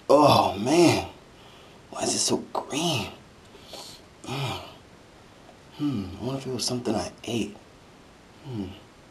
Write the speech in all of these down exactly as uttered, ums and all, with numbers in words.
Oh man, why is it so green? Mm. Hmm, I wonder if it was something I ate. Hmm.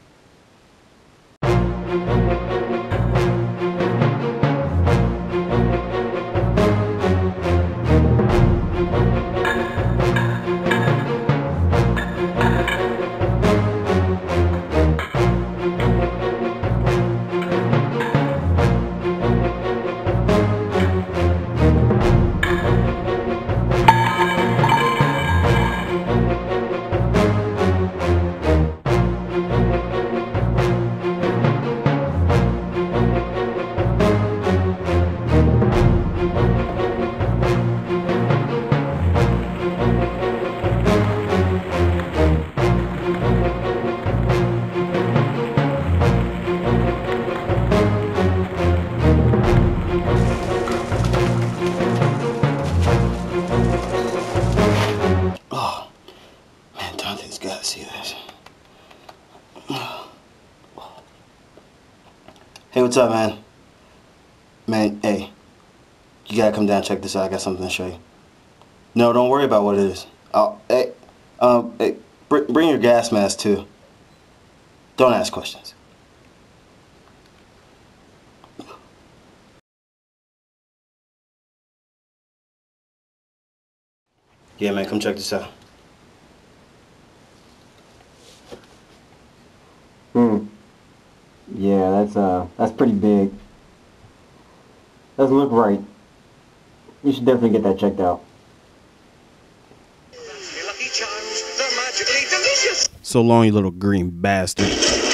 Gotta see this. Hey, what's up, man? Man, hey, you gotta come down and check this out. I got something to show you. No, don't worry about what it is. I'll, hey, um, hey, br bring your gas mask too. Don't ask questions. Yeah, man, come check this out. Hmm. Yeah, that's uh, that's pretty big. Doesn't look right. You should definitely get that checked out. So long, you little green bastard.